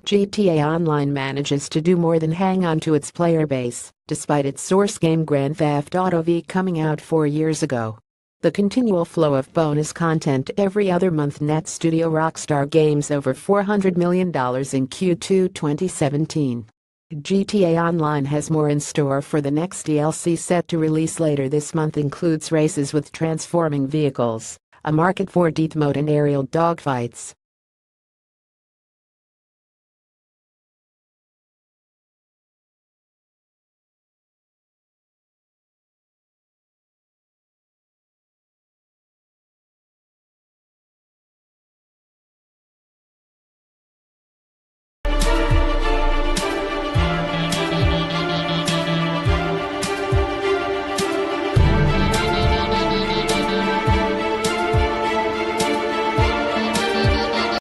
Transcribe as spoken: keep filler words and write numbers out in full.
G T A Online manages to do more than hang on to its player base, despite its source game Grand Theft Auto V coming out four years ago. The continual flow of bonus content every other month nets studio Rockstar Games over four hundred million dollars in Q two twenty seventeen. G T A Online has more in store for the next D L C set to release later this month, includes races with transforming vehicles, a Market four Death mode and aerial dogfights.